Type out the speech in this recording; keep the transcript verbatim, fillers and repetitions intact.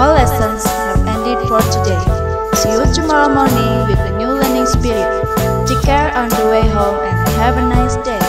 all lessons have ended for today. See you tomorrow morning with a new learning spirit. Take care on the way home and have a nice day.